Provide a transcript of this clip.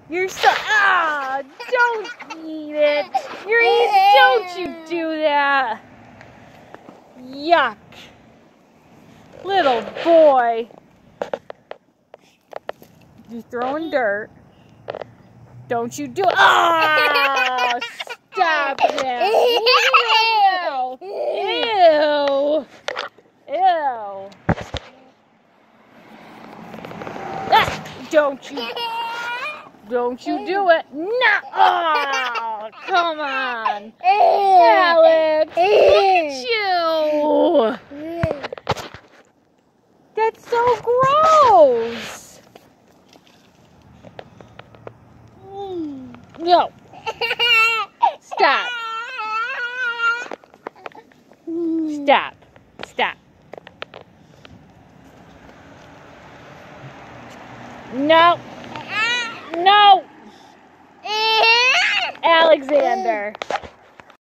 You're so, don't eat it. Don't you do that. Yuck. Little boy. You're throwing dirt. Don't you do it. Oh, stop that. Ew. Ew. Ah, don't you do it. No. Oh, come on. Alex, look at you. That's so gross. No. Stop. Stop. Stop. No. No. Alexander.